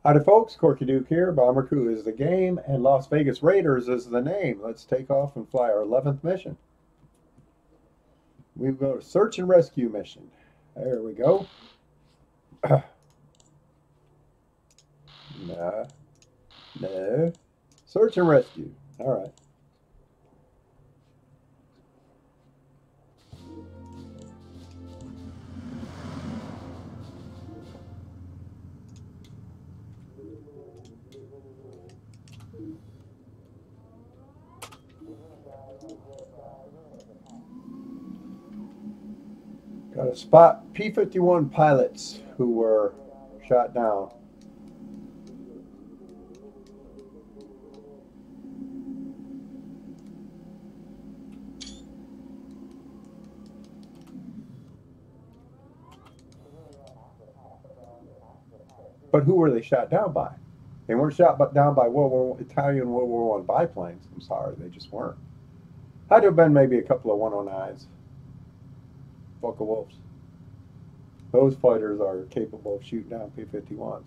Howdy folks, Corky Duke here. Bomber Crew is the game and Las Vegas Raiders is the name. Let's take off and fly our 11th mission. We go to search and rescue mission. There we go. No. No. Search and rescue. All right. Got to spot P-51 pilots who were shot down. But who were they shot down by? They weren't shot down by Italian World War I biplanes. I'm sorry, they just weren't. Had to have been maybe a couple of 109s. Focke-Wulfs. Those fighters are capable of shooting down P-51s.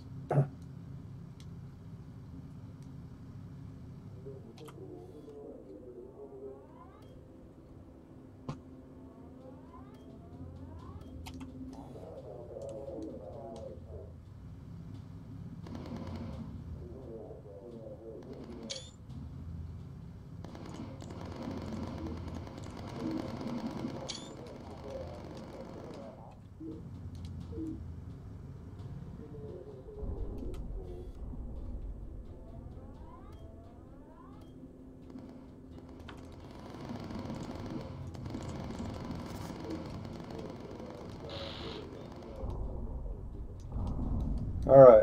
All right.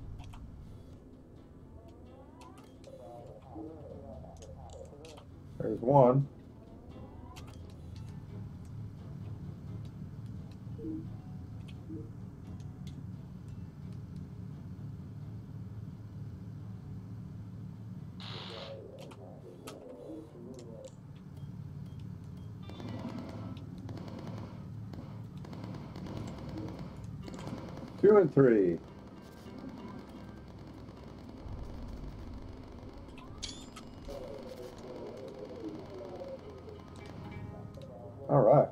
There's one. Two and three. All right.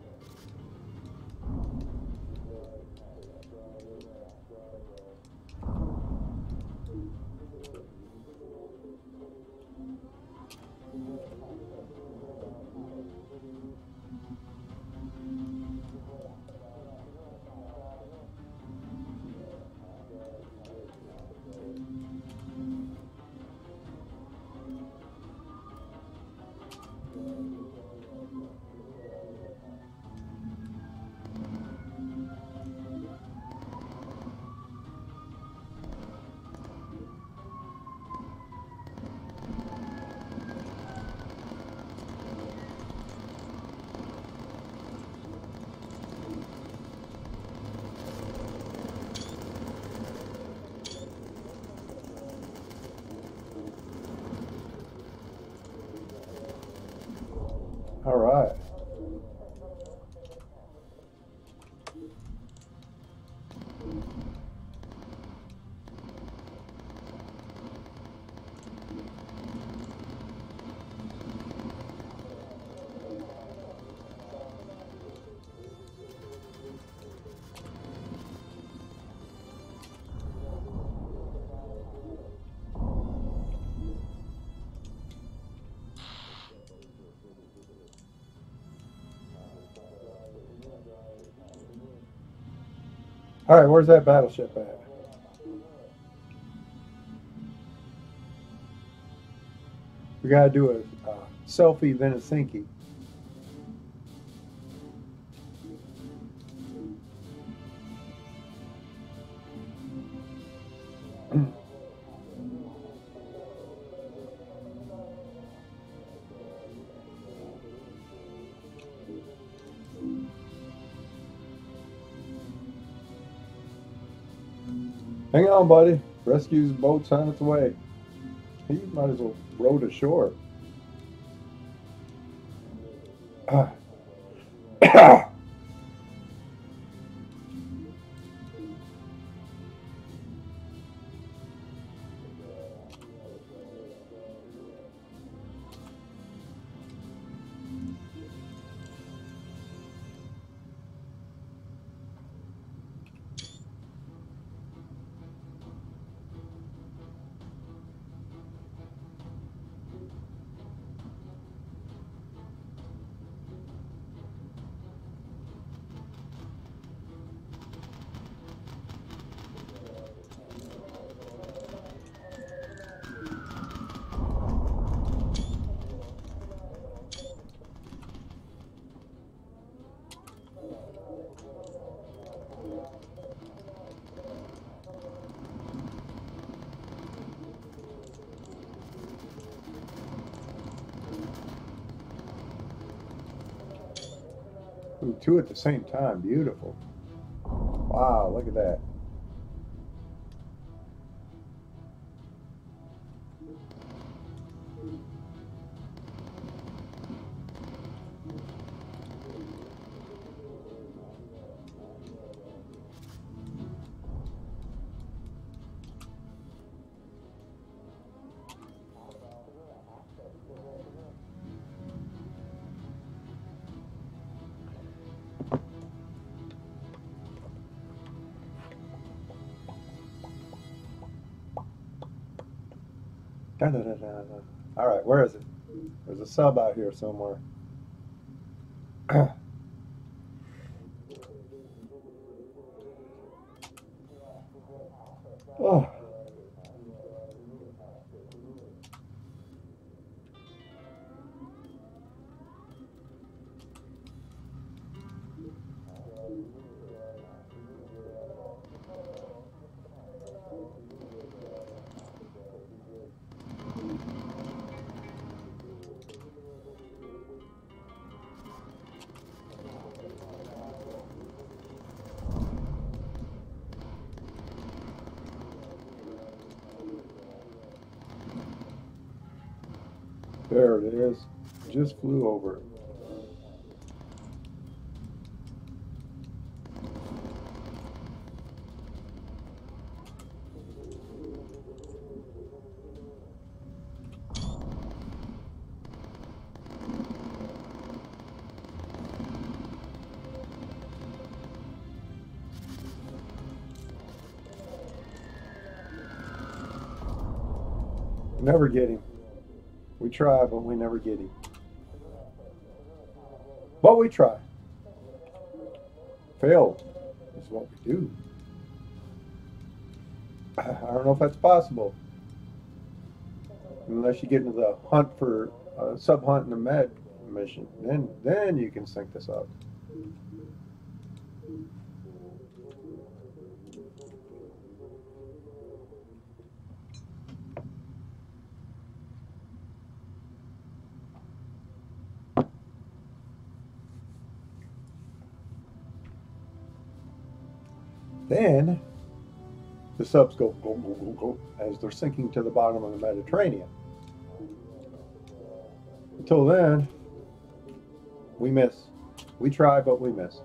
All right. All right, where's that battleship at? We got to do a selfie Venisinki. Hang on, buddy. Rescue's boat's on its way. He might as well row to shore. Ooh, two at the same time. Beautiful. Wow, look at that. Da, da, da, da, da. All right, where is it? There's a sub out here somewhere. Oh, there it is. Just flew over it. Never get him. We try, but we never get him. But we try. Fail is what we do. I don't know if that's possible. Unless you get into the hunt for sub hunt in the med mission. Then you can sync this up. Then the subs go, go, go, go, go as they're sinking to the bottom of the Mediterranean. Until then, we miss. We try, but we miss.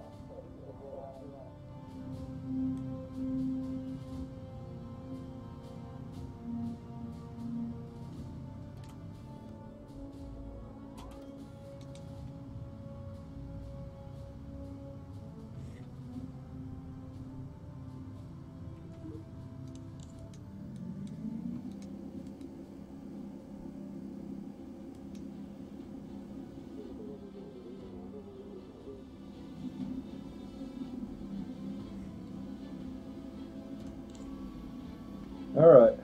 All right.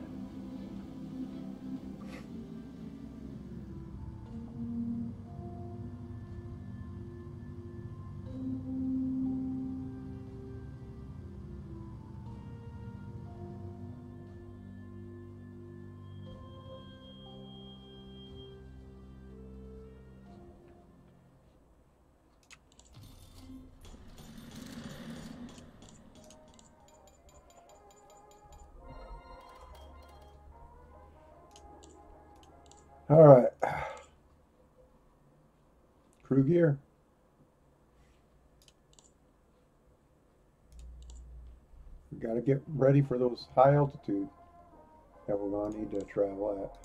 All right. Crew gear. We got to get ready for those high altitude that we're going to need to travel at.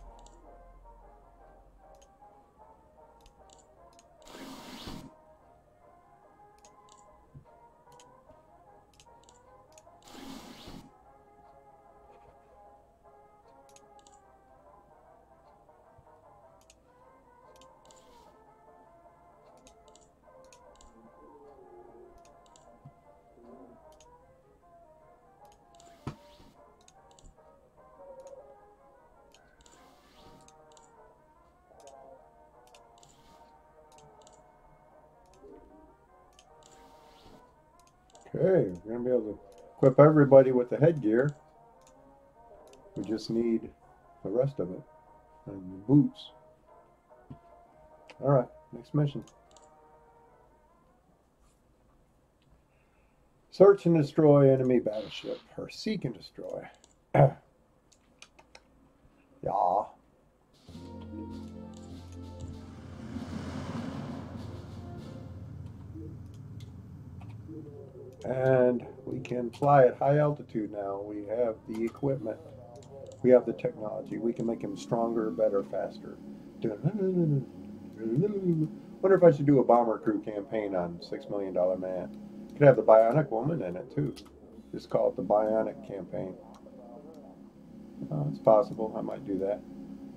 Okay, we're going to be able to equip everybody with the headgear. We just need the rest of it and the boots. All right, next mission. Search and destroy enemy battleship, or seek and destroy. Yeah. And we can fly at high altitude now. We have the equipment. We have the technology. We can make him stronger, better, faster. Wonder if I should do a bomber crew campaign on $6 Million Man. Could have the Bionic Woman in it too. Just call it the Bionic campaign. It's possible. I might do that.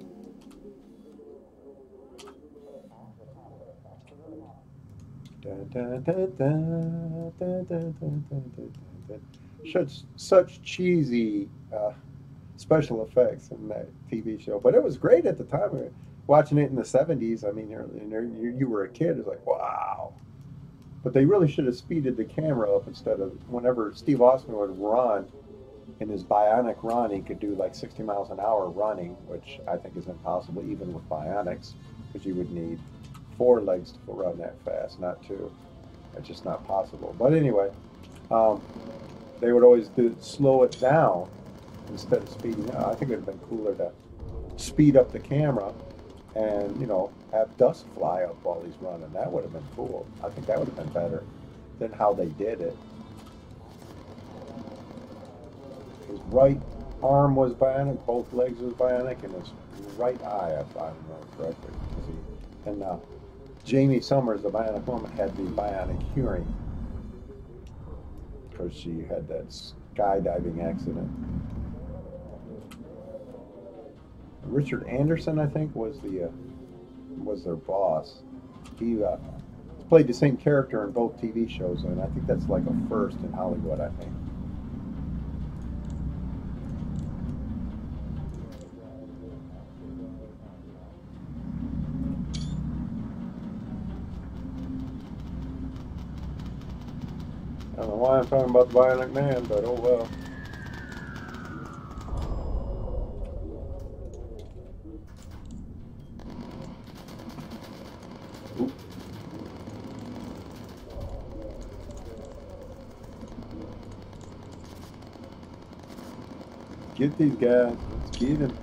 Such cheesy special effects in that TV show, but it was great at the time. Watching it in the 70s, I mean, you were a kid. It's like, wow. But they really should have speeded the camera up instead of whenever Steve Austin would run in his bionic run, he could do like 60 miles an hour running, which I think is impossible even with bionics, because you would need 4 legs to run that fast, not 2. It's just not possible. But anyway, they would always slow it down instead of speeding up. I think it would have been cooler to speed up the camera and, you know, have dust fly up while he's running. That would have been cool. I think that would have been better than how they did it. His right arm was bionic, both legs was bionic, and his right eye, if I remember correctly. And Jamie Summers, the Bionic Woman, had the bionic hearing because she had that skydiving accident. Richard Anderson, I think, was their boss. He played the same character in both TV shows, and I think that's like a first in Hollywood, I think. I don't know why I'm talking about the Bionic Man, but oh well. Oop. Get these guys. Let's get them.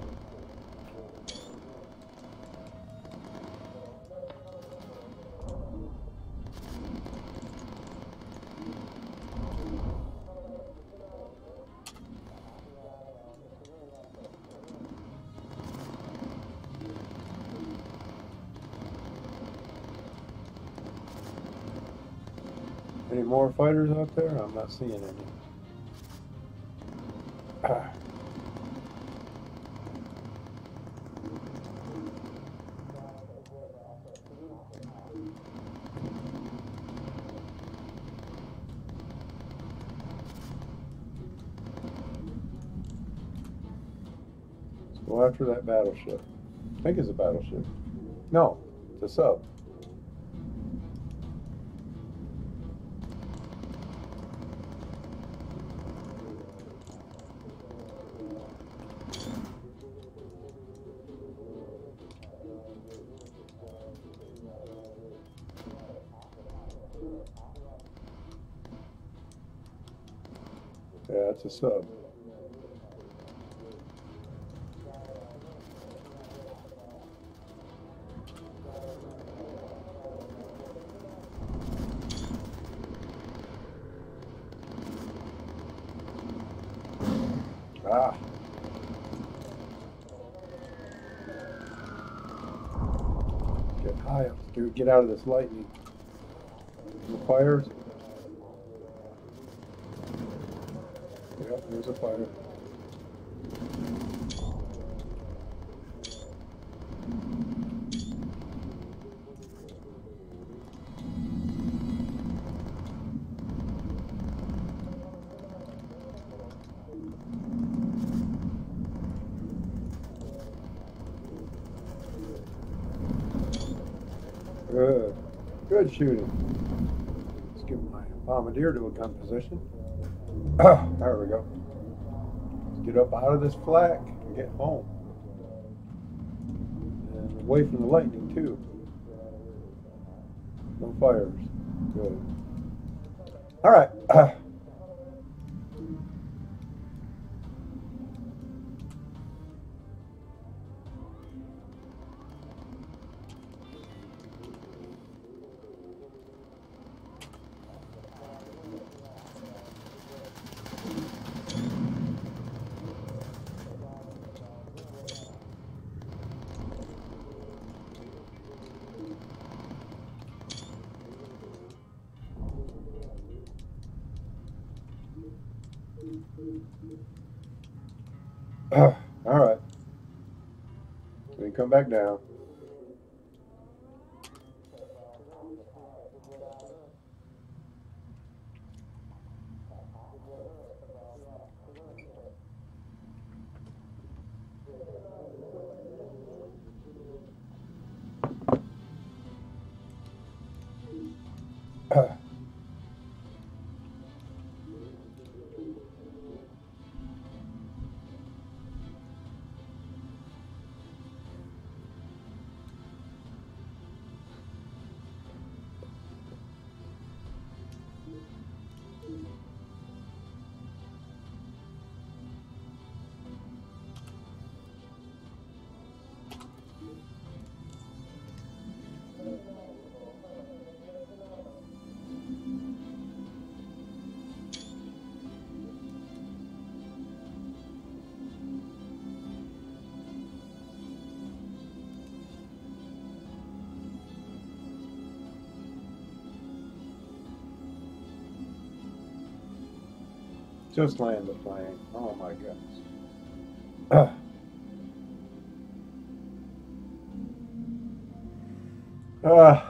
Any more fighters out there? I'm not seeing any. Let's go after that battleship. I think it's a battleship. No, it's a sub. Yeah, it's a sub. Ah. Get high, dude. Get out of this lightning. No fires. Yep, there's a fire. Good. Good shooting. Let's give my bombardier to a gun position. There we go. Let's get up out of this flak and get home. And away from the lightning, too. No fires. Good. All right. All right. We can come back down. Just land the plane. Oh my goodness. Uh,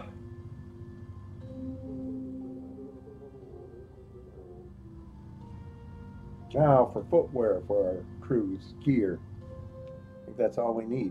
now for footwear for our cruise gear. I think that's all we need.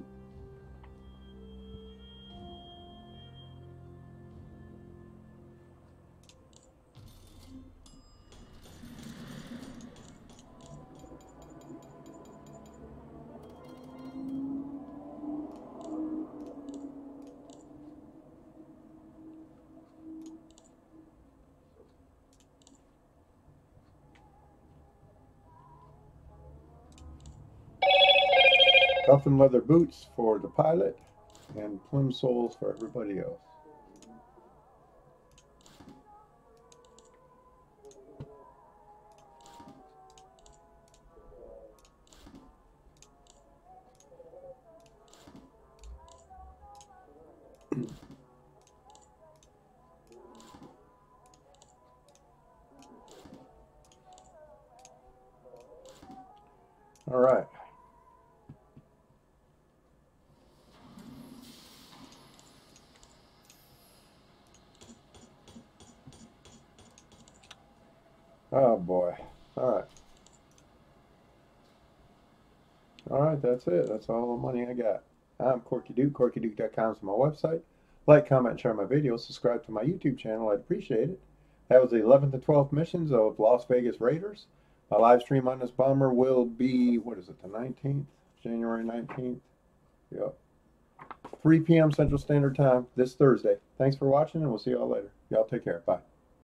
Cuff and leather boots for the pilot and plum soles for everybody else. All right. Oh boy. All right. All right, that's it. That's all the money I got. I'm Corky Duke. CorkyDuke.com is my website. Like, comment, and share my videos. Subscribe to my YouTube channel. I'd appreciate it. That was the 11th and 12th missions of Las Vegas Raiders. My live stream on this bomber will be, what is it, the 19th? January 19th? Yep. 3 p.m. Central Standard Time this Thursday. Thanks for watching, and we'll see y'all later. Y'all take care. Bye.